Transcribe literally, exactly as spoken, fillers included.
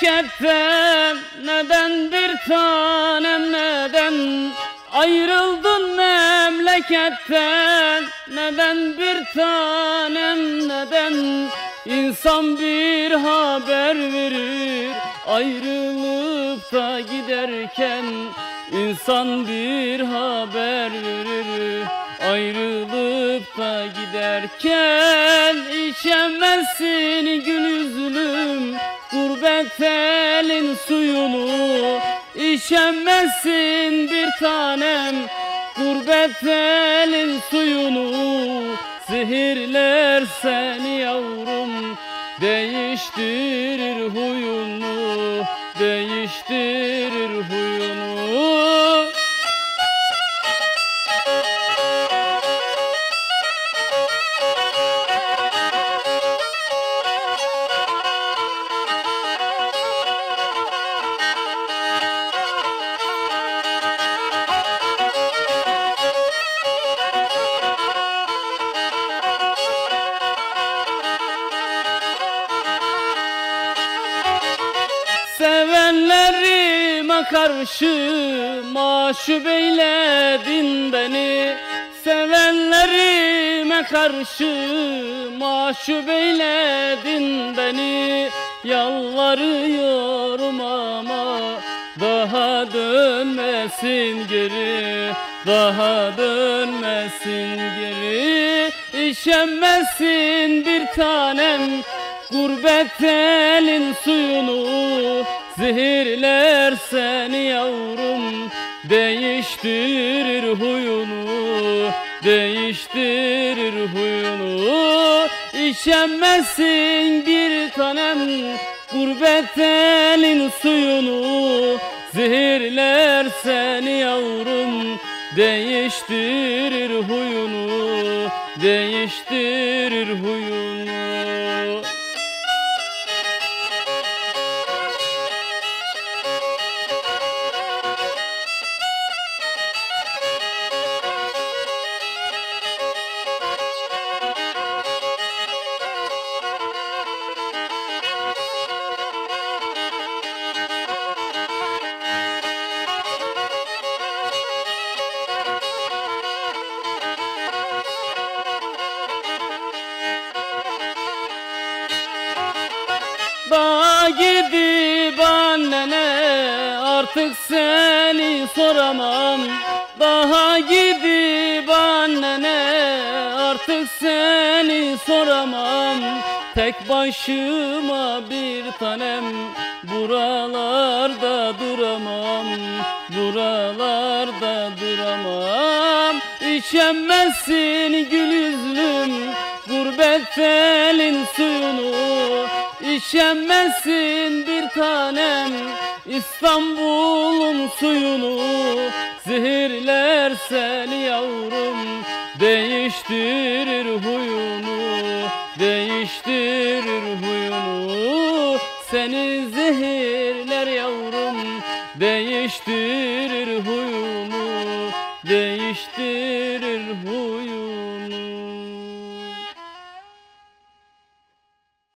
memleketten neden bir tanem neden ayrıldın memleketten neden bir tanem neden insan bir haber verir ayrılıp da giderken insan bir haber verir ayrılıp da giderken içemezsin gül yüzlüm gurbet elin suyunu içemezsin bir tanem gurbet elin suyunu zehirler seni yavrum değiştirir huyunu değiştirir huyunu. Sevenlerime karşı mahcup eyledin beni Sevenlerime karşı mahcup eyledin beni Yalvarıyorum ama daha dönmesin geri Daha dönmesin geri İçemezsin bir tanem gurbet elin suyunu zehirler seni yavrum değiştirir huyunu değiştirir huyunu İçemezsin bir tanem gurbet elin suyunu zehirler seni yavrum değiştirir huyunu değiştirir huyunu. Daha gidip annene artık seni soramam Daha gidip annene artık seni soramam Tek başıma bir tanem buralarda duramam Buralarda duramam İçemezsin gül yüzlüm gurbet elin suyunu İçemezsin bir tanem İstanbul'un suyunu zehirler seni yavrum değiştirir huyunu değiştirir huyunu seni zehirler yavrum değiştirir huyunu değiştirir huyunu.